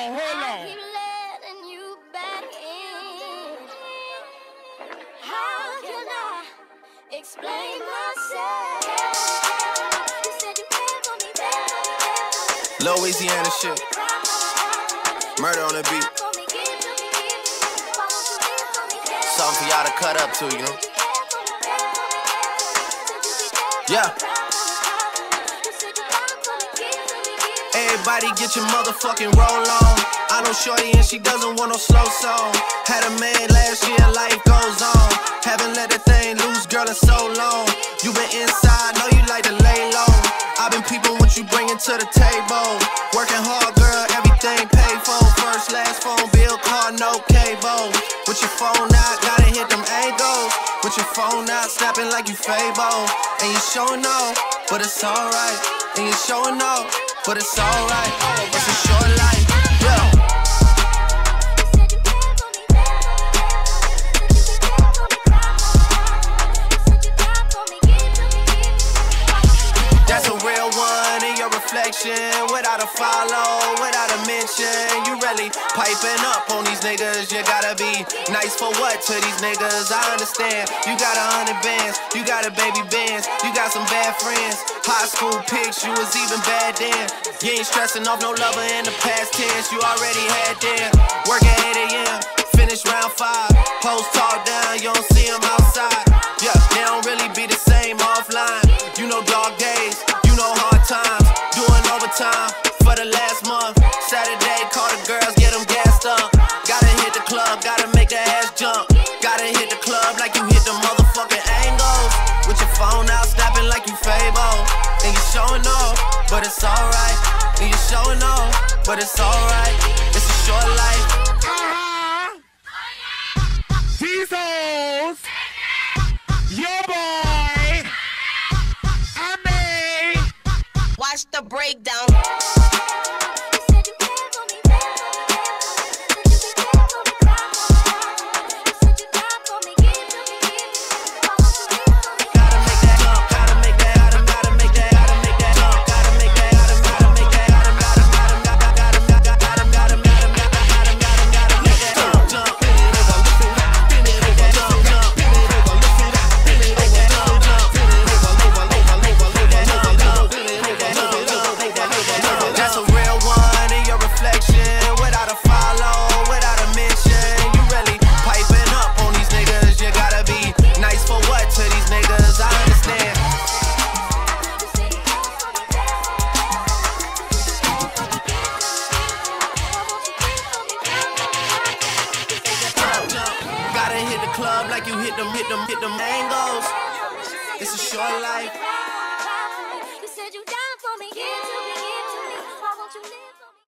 I keep letting you back in. How can I explain myself? You said you cared for me, Louisiana shit. Murder on the beat. Something for y'all to cut up to, you know? Yeah. Everybody get your motherfucking roll on. I know shorty and she doesn't want no slow song. Had a man last year, life goes on. Haven't let that thing loose, girl, in so long. You been inside, know you like to lay low. I've been peeping what you bringing to the table. Working hard, girl, everything paid for. First, last phone bill, car, no cable. With your phone out, gotta hit them angles. With your phone out, snapping like you Fable. And you showing off, but it's alright. And you showing off, but it's alright. It's a short life, yeah. That's a real one in your reflection. Without a follow, without a mention. You really piping up on these niggas. You gotta be nice for what to these niggas? I understand. You got 100 bands, you got a baby bands, you got some bad friends. High school pics, you was even bad then. You ain't stressing off no lover in the past tense. You already had them. Work at 8 a.m., finish round 5. Post talk down, you don't see them outside. Yeah, they don't really be the same offline. You know dog days, you know hard times. Doing overtime for the last month. Saturday, call the girls, get them gassed up. Gotta hit the club, gotta make the ass jump. Gotta hit the club like you hit the motherfucking angles. With your phone out, snapping like you Fable. And you showing off, but it's alright. And you showing off, but it's alright. It's a short life. Jesus! Your boy! Watch the breakdown. Club like you hit them angles. It's a short life.